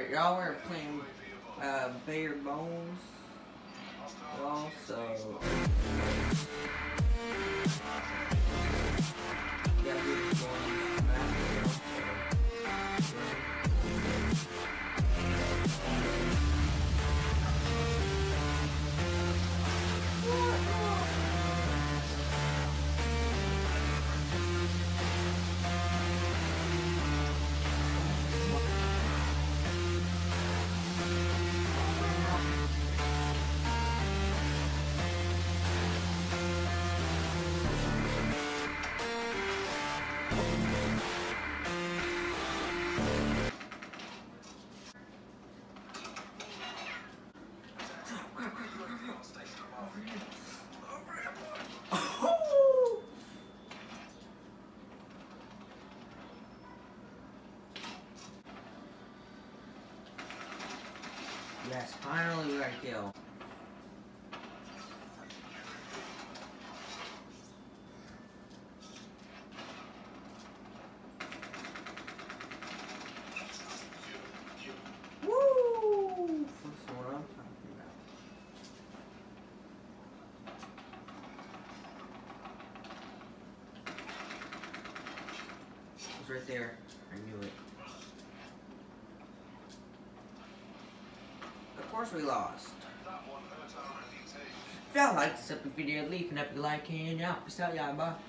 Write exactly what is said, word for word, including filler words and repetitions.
Alright, y'all are playing uh, barebones. Well, so yeah, we're going back here. Yes, finally we got a kill. Woo! That's what I'm talking about. It was right there. I knew it. Of course we lost. If y'all like this epic video, leave an epic like and out. Peace out, y'all. Bye.